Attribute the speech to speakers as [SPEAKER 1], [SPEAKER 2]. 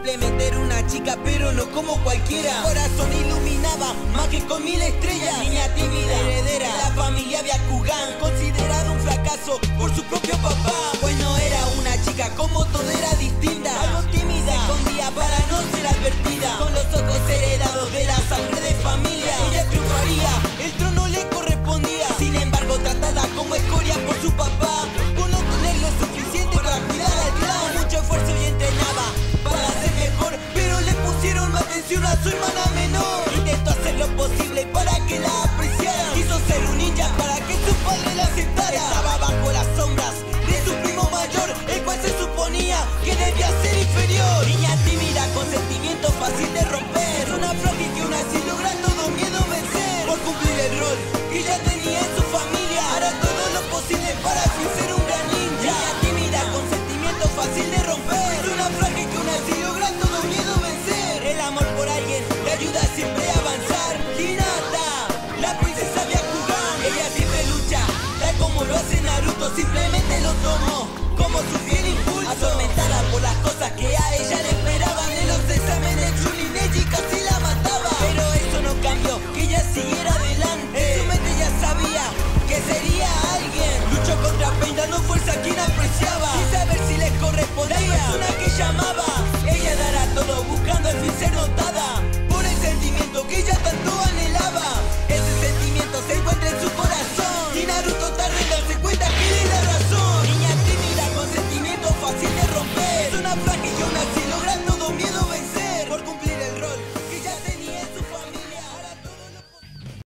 [SPEAKER 1] Simplemente era una chica, pero no como cualquiera. Su corazón iluminaba más que con 1000 estrellas. Niña tímida, heredera de la familia Byakugan, considerada un fracaso por su propio papá. Pues no era una chica, como todo era distinta. Algo tímida, se escondía para no ser advertida. Con los ojos heredados de la sangre de familia, ella triunfaría, el trono le correspondía. Sin embargo, tratada como escoria por su papá, por no tener lo suficiente para cuidar al clan. Con mucho esfuerzo y entrenaba para ser mejor, pero le pusieron más atención a su hermana menor. Intentó hacer lo posible para que la apreciara. Quiso ser un ninja para que su padre la aceptara. Estaba bajo las sombras de su primo mayor, el cual se suponía que debía ser inferior. Niña tímida con sentimiento fácil de romper, es una frágil que aún así logra todo miedo vencer. Por cumplir el rol que ya tenía en su familia, hará todo lo posible para fin ser un gran ninja. Niña tímida con sentimiento fácil de romper, es una frágil que aún así logra todo miedo vencer. El amor por alguien le ayuda siempre a avanzar. Hinata, la princesa Byakugan, ella siempre lucha, tal como lo hace Naruto, simplemente lo tomó como su fiel impulso. Atormentada por las cosas que a ella le esperaban, en los exámenes Chunin Neji casi la mataba. Pero eso no cambió que ella siguiera adelante. En su mente ya sabía que sería alguien. Luchó contra Pain dando fuerza a quien apreciaba, sin saber si le correspondía la persona que llamaba. Ella dará todo buscando al fin ser notada por el sentimiento que ella tanto anhelaba.